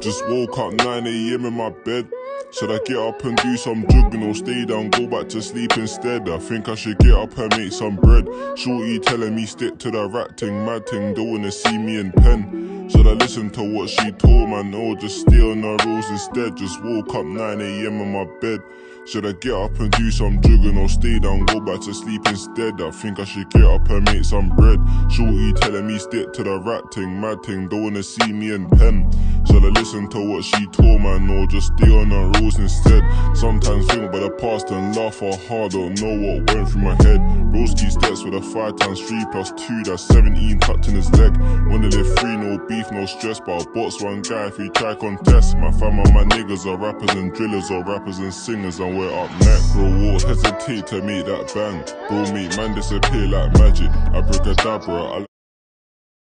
Just woke up 9 AM in my bed. Should I get up and do some jogging or stay down, go back to sleep instead? I think I should get up and make some bread. Shorty telling me stick to the rat ting, mad ting, don't wanna see me in pen. Should I listen to what she told, man, or just stay on her rules instead? Just woke up 9 AM in my bed. Should I get up and do some jogging or stay down, go back to sleep instead? I think I should get up and make some bread. Shorty telling me stick to the rat ting, mad ting, don't wanna see me in pen. Should I listen to what she told, man, or just stay on her rules instead? Sometimes think about the past and laugh or hard, don't know what went through my head. Broski steps with a 5 times 3 plus 2, that's 17 tucked in his leg. Wanna live free, no beef, no stress, but I'll box one guy if he try contest. My fam and my niggas are rappers and drillers, or rappers and singers, and we're up next. Bro, won't hesitate to make that bang. Bro, make man disappear like magic. Abracadabra.